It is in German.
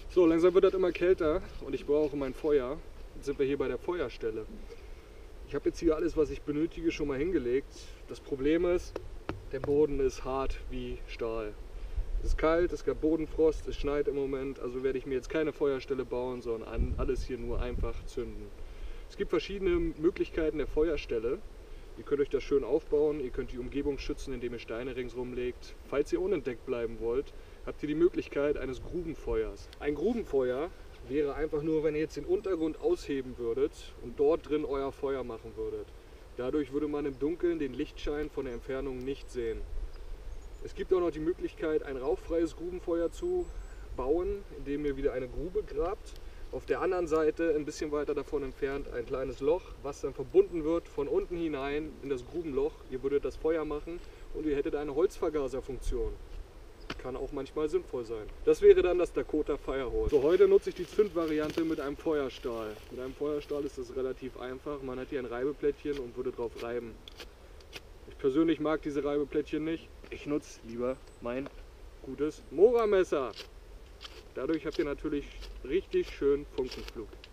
So, langsam wird das immer kälter und ich brauche mein Feuer. Jetzt sind wir hier bei der Feuerstelle. Ich habe jetzt hier alles, was ich benötige, schon mal hingelegt. Das Problem ist, der Boden ist hart wie Stahl. Es ist kalt, es gab Bodenfrost, es schneit im Moment, also werde ich mir jetzt keine Feuerstelle bauen, sondern alles hier nur einfach zünden. Es gibt verschiedene Möglichkeiten der Feuerstelle. Ihr könnt euch das schön aufbauen, ihr könnt die Umgebung schützen, indem ihr Steine ringsherum legt. Falls ihr unentdeckt bleiben wollt, habt ihr die Möglichkeit eines Grubenfeuers. Ein Grubenfeuer wäre einfach nur, wenn ihr jetzt den Untergrund ausheben würdet und dort drin euer Feuer machen würdet. Dadurch würde man im Dunkeln den Lichtschein von der Entfernung nicht sehen. Es gibt auch noch die Möglichkeit, ein rauchfreies Grubenfeuer zu bauen, indem ihr wieder eine Grube grabt. Auf der anderen Seite, ein bisschen weiter davon entfernt, ein kleines Loch, was dann verbunden wird von unten hinein in das Grubenloch. Ihr würdet das Feuer machen und ihr hättet eine Holzvergaserfunktion. Kann auch manchmal sinnvoll sein. Das wäre dann das Dakota Firehose. So, heute nutze ich die Zündvariante mit einem Feuerstahl. Mit einem Feuerstahl ist das relativ einfach. Man hat hier ein Reibeplättchen und würde drauf reiben. Ich persönlich mag diese Reibeplättchen nicht. Ich nutze lieber mein gutes Mora-Messer. Dadurch habt ihr natürlich richtig schön Funkenflug.